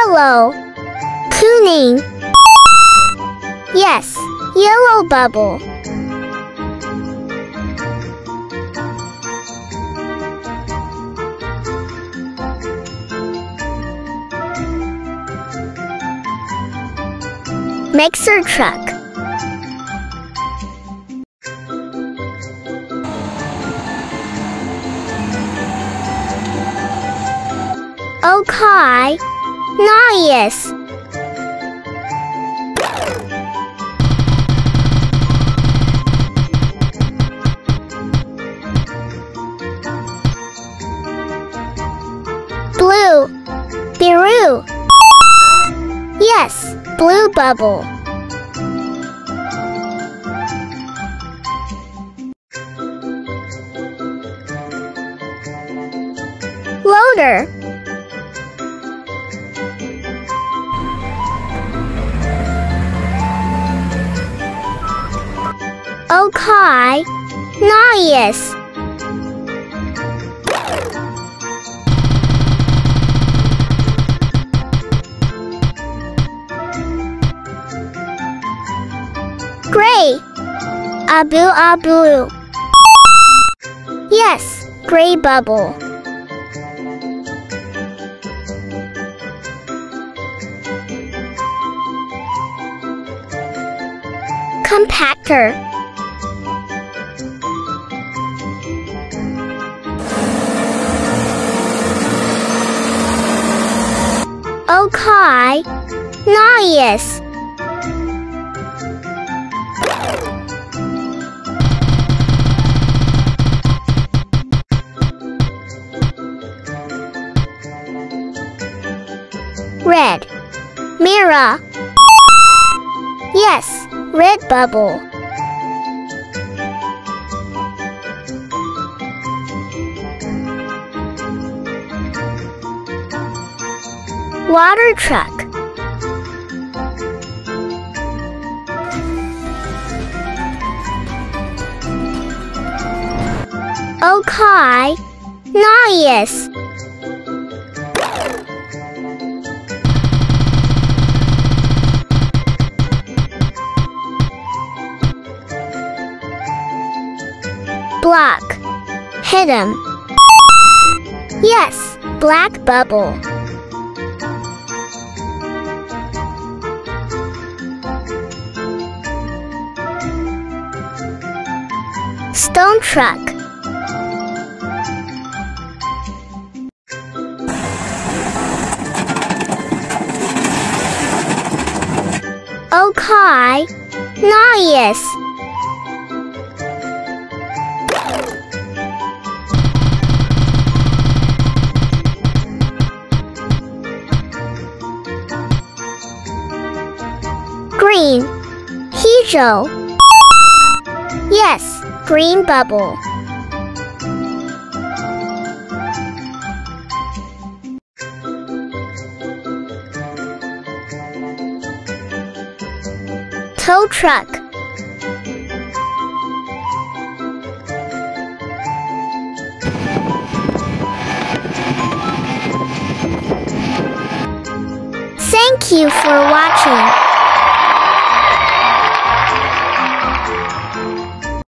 Yellow. Cooning. Yes, yellow bubble. Mixer truck. Okay, nice. Blue. Biru. Yes, blue bubble. Loader. Okay, nice. Gray. Abu abu. Yes, gray bubble. Compactor. Okay, nice. Red. Mirror. Yes, red bubble. Water truck. Okay, nice. Block. Hit him. Yes, black bubble. Stone truck. Okay, nice. Green. Hijo. Yes, green bubble. Tow truck. Thank you for watching.